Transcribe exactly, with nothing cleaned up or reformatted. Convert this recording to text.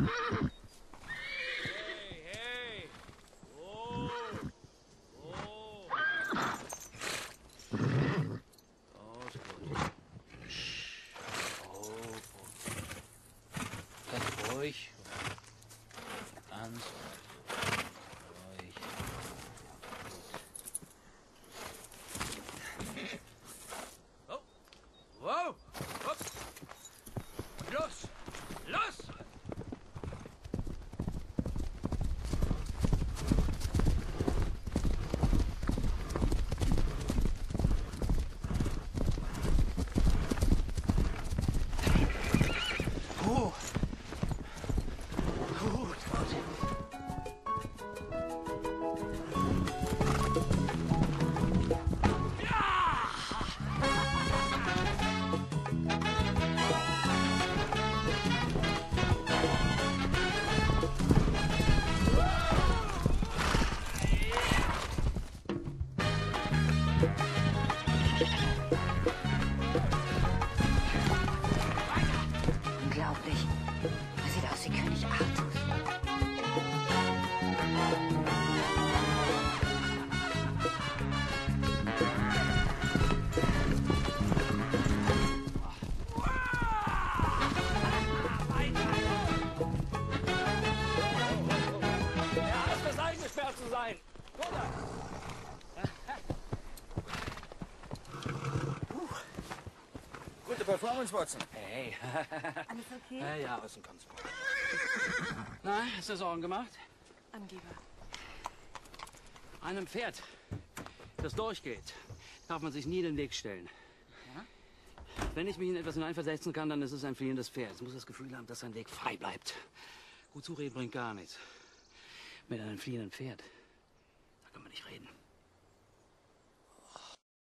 hey! Oh! Oh! Oh, ist gut. Oh, ganz ruhig. Ganz ruhig. Oh! Wow! Hopp! Los! Los! Oh! Gut, gut. Unglaublich. Er sieht aus wie König Artus. Er hat das eingesperrt zu sein. Oder? Gute Performance, Watson. Hey. Alles okay? Ja, ja, ist ein ganz gut. Na, ist das Sorgen gemacht? Angeber. Einem Pferd, das durchgeht, darf man sich nie in den Weg stellen. Ja? Wenn ich mich in etwas hineinversetzen kann, dann ist es ein fliehendes Pferd. Es muss das Gefühl haben, dass sein Weg frei bleibt. Gut zureden bringt gar nichts. Mit einem fliehenden Pferd, da kann man nicht reden.